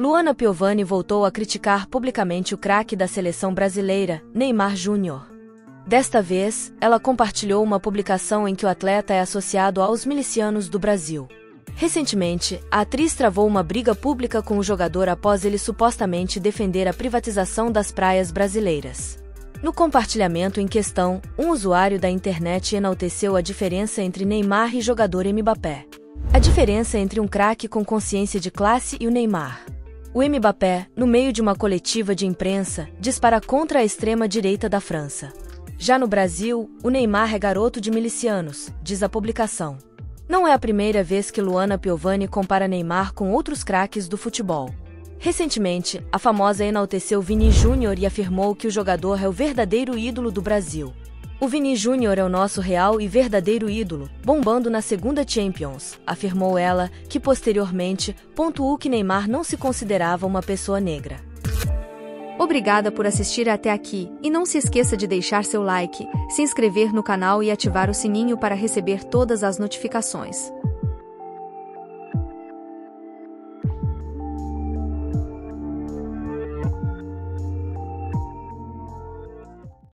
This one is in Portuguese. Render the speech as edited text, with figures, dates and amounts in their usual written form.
Luana Piovani voltou a criticar publicamente o craque da seleção brasileira, Neymar Júnior. Desta vez, ela compartilhou uma publicação em que o atleta é associado aos milicianos do Brasil. Recentemente, a atriz travou uma briga pública com o jogador após ele supostamente defender a privatização das praias brasileiras. No compartilhamento em questão, um usuário da internet enalteceu a diferença entre Neymar e jogador Mbappé. A diferença entre um craque com consciência de classe e o Neymar. O Mbappé, no meio de uma coletiva de imprensa, dispara contra a extrema-direita da França. Já no Brasil, o Neymar é garoto de milicianos, diz a publicação. Não é a primeira vez que Luana Piovani compara Neymar com outros craques do futebol. Recentemente, a famosa enalteceu Vini Júnior e afirmou que o jogador é o verdadeiro ídolo do Brasil. O Vini Júnior é o nosso real e verdadeiro ídolo, bombando na segunda Champions, afirmou ela, que posteriormente pontuou que Neymar não se considerava uma pessoa negra. Obrigada por assistir até aqui, e não se esqueça de deixar seu like, se inscrever no canal e ativar o sininho para receber todas as notificações.